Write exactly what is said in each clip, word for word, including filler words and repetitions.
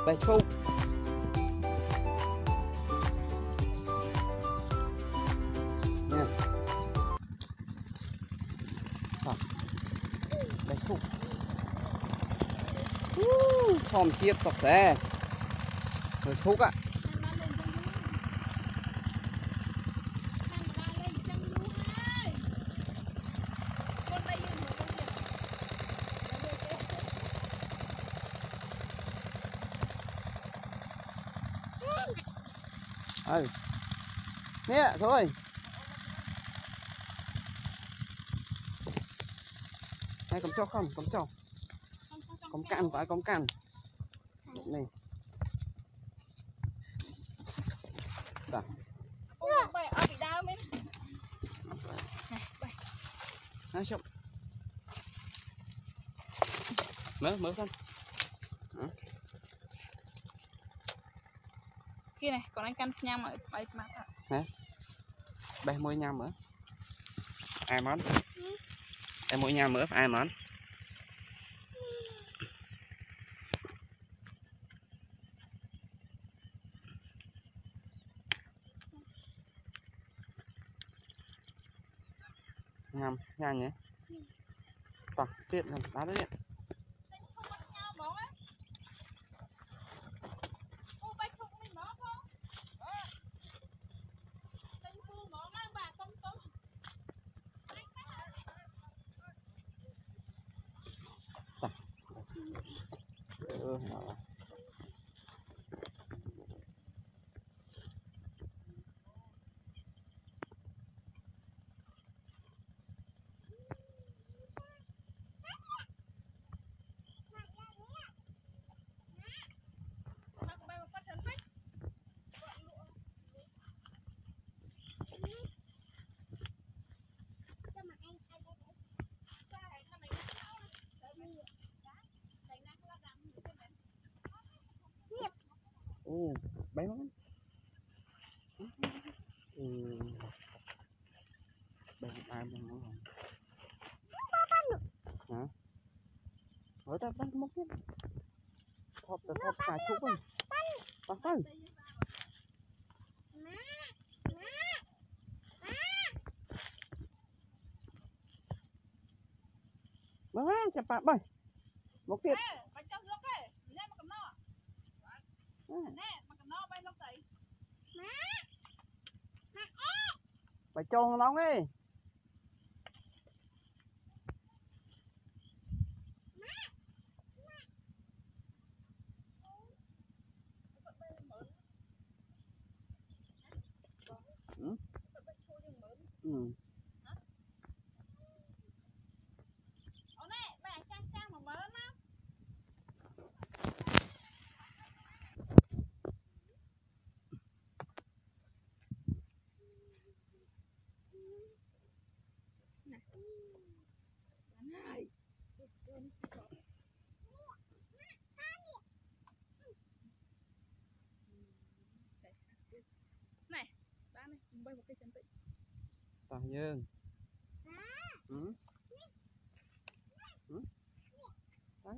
Bài thu. Nè. Rồi. Bài thu. Thòm chiếc sọc xe. Bài thu ạ. Ừ. Nè thôi. Này cầm cho không, cầm cho. Cầm cạn phải, cầm cạn. Này. Đó. Bay ở bị đau mấy. Này, bay. Này chụp. Mở, mở xong. Hả? Kia này, còn anh căn nhang ở bay mặt ạ. Nè. Bay môi nhang mở. Ai món? Ừ. Em môi nhang mở ai món? Ngầm, nhanh nhé. Tỏ, tiện rồi, đá đấy điện. Ừ, ừ, bé lắm. Ừ. Bé ai mà nó hả? Ở ta bắt một cái. Thọp ta thọp cả chục rồi. Bắt tay. Bác ơi, chặt bạc bay. Một tiết. Phải cho nó đi. Ừ. Ừ. Này, ba này, cùng bay một cây chân tị. Tao dương. Ừ. Ừ. Đấy.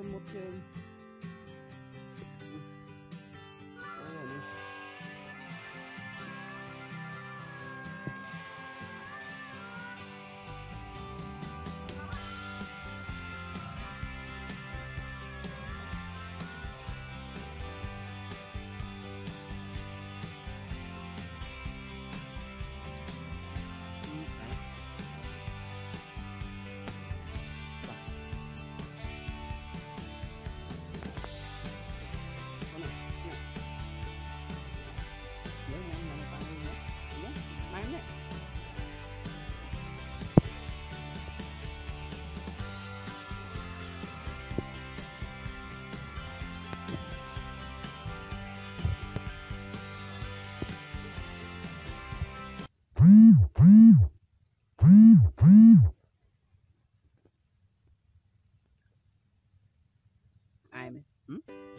rồi một trường. Ai mày? Ừ?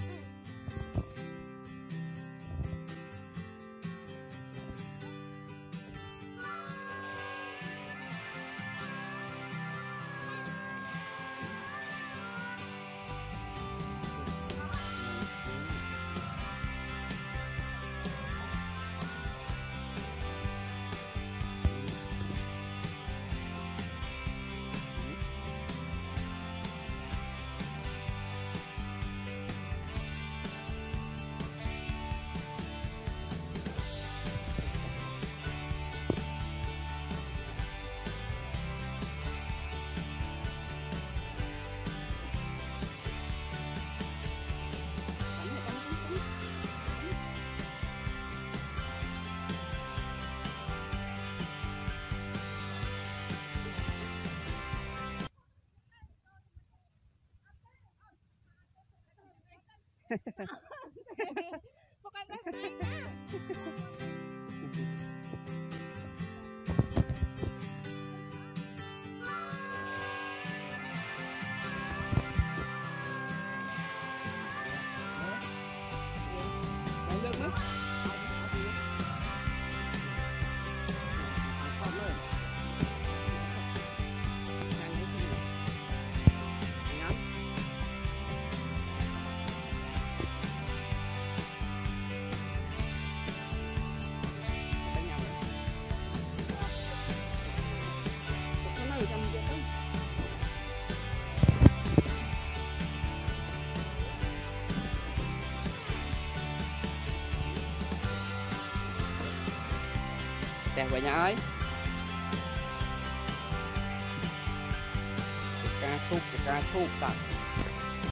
Bukan bahasa. Đẹp vậy nha ơi. Ca thúc, ca thúc,